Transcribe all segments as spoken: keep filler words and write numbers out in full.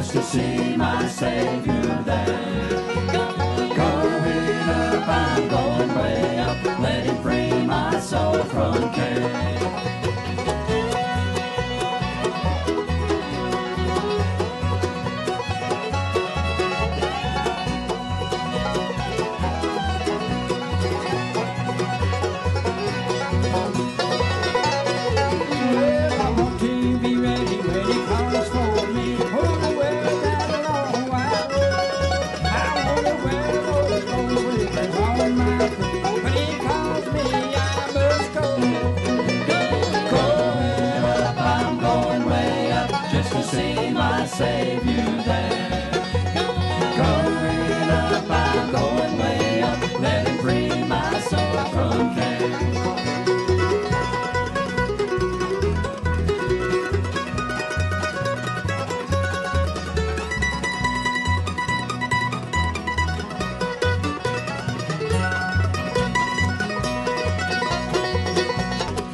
just to see my Savior there. Going up, I'm going way up, let Him free my soul from care. See my Savior there. Going up, I'm going way up, let Him free my soul from care.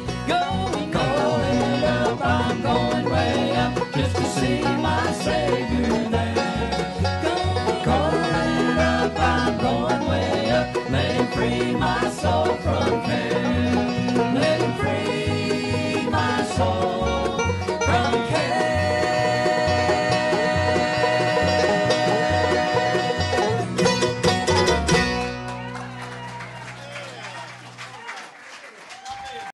Going, going up, I'm going way up, just to see my Savior.